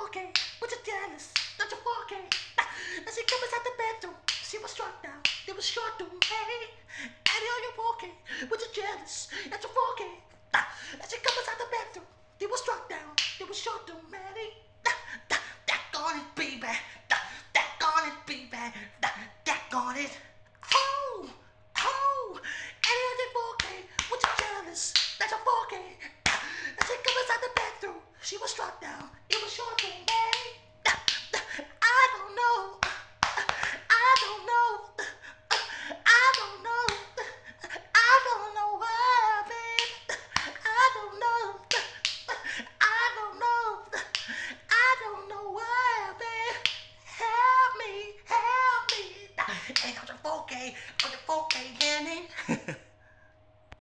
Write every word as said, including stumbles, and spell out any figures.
forking, but you're jealous, not your forking. As she comes out the bedroom, she was struck down, it was short to me. And you're walking, but you're jealous, not your forking. As she comes out the bedroom, it was struck down, it was short to me. That on it, baby, that on it, baby, that on it. Oh, oh, and you're walking, but you're jealous, not your forking. As she comes out the bedroom, she was struck down, it was short to me. I don't know, I don't know.